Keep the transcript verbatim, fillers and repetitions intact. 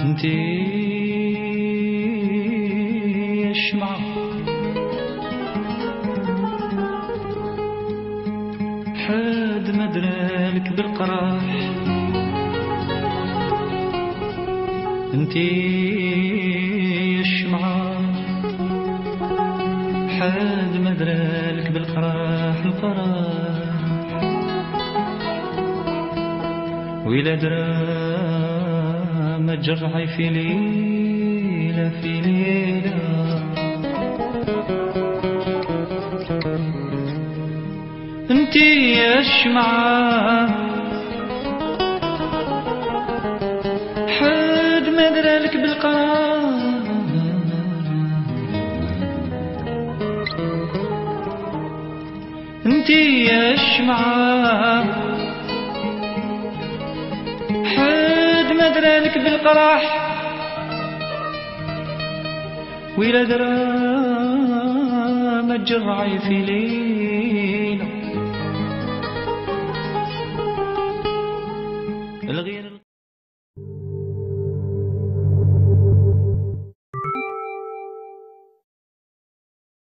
انتي الشمعة حد مدرالك بالقراح، انتي الشمعة حد مدرالك بالقراح القراح، وإلا درا ما تجرعي في ليلة في ليلة، انتي يا الشمعة حد ما درالك بالقرار، انتي يا الشمعة حد ما درالك بالقراح، وإلا درا ما تجرعي في ليلة